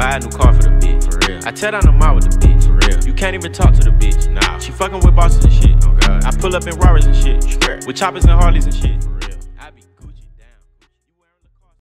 buy a new car for the bitch. For real. I tear down the mall with the bitch. For real. You can't even talk to the bitch. Nah. She fucking with bosses and shit. Oh God. I pull up in Rarers and shit. With choppers and Harleys and shit.